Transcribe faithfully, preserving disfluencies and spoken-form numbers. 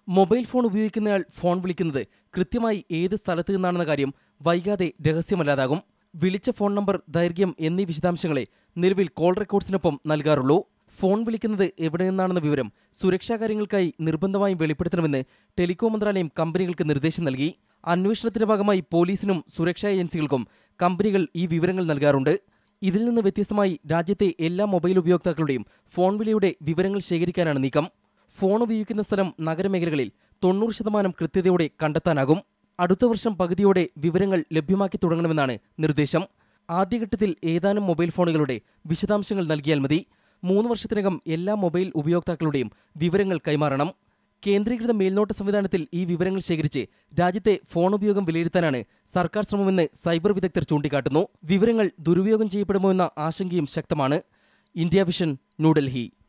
Mobile phone ഉപയോഗിക്കുന്നയാൾ phone വിളിക്കുന്നത് കൃത്യമായി ഏത് സ്ഥലത്ത് നിന്നാണെന്ന കാര്യം വൈകാതെ രഹസ്യമല്ലാതാകും. വിളിച്ച ഫോൺ നമ്പർ, ദൈർഘ്യം എന്നീ വിശദാംശങ്ങളെ നിലവിൽ കോൾ റെക്കോർഡ്സിനൊപ്പം നൽകാറുള്ളൂ. ഫോൺ വിളിക്കുന്നത് എവിടെ നിന്നാണെന്ന വിവരം സുരക്ഷാ കാര്യങ്ങൾക്കായി നിർബന്ധമായും വെളിപ്പെടുത്തണമെന്ന് ടെലികോം മന്ത്രാലയം കമ്പനികൾക്ക് നിർദ്ദേശം നൽകി. അന്വേഷണത്തിന്റെ ഭാഗമായി പോലീസിനും സുരക്ഷാ ഏജൻസികൾക്കും കമ്പനികൾ ഈ വിവരങ്ങൾ നൽകാറുണ്ട്. ഇതിൽ നിന്ന് വ്യത്യസ്തമായി രാജ്യത്തെ എല്ലാ മൊബൈൽ ഉപയോക്താക്കളുടെയും ഫോൺ വിളിയുടെ വിവരങ്ങൾ ശേഖരിക്കാനാണ് നീക്കം. ഫോൺ ഉപയോഗിക്കുന്ന സ്ഥലം, നഗരമേഖലകളിൽ തൊണ്ണൂറ് ശതമാനം കൃത്യതയോടെ കണ്ടെത്താനാകും. അടുത്ത വർഷം പകുതിയോടെ വിവരങ്ങൾ ലഭ്യമാക്കി തുടങ്ങണമെന്നാണ് നിർദ്ദേശം. ആദ്യഘട്ടത്തിൽ ഏതാനും മൊബൈൽ ഫോണുകളുടെ വിശദാംശങ്ങൾ നൽകിയാൽ മതി. മൂന്ന് വർഷത്തിനകം എല്ലാ മൊബൈൽ ഉപയോക്താക്കളുടെയും വിവരങ്ങൾ കൈമാറണം. കേന്ദ്രീകൃത മേൽനോട്ട സംവിധാനത്തിൽ ഈ വിവരങ്ങൾ ശേഖരിച്ച് രാജ്യത്തെ ഫോൺ ഉപയോഗം വിലയിരുത്താനാണ് സർക്കാർ ശ്രമമെന്ന് സൈബർ വിദഗ്ധർ ചൂണ്ടിക്കാട്ടുന്നു. വിവരങ്ങൾ ദുരുപയോഗം ചെയ്യപ്പെടുമോ എന്ന ആശങ്കയും ശക്തമാണ്. India vision, New Delhi.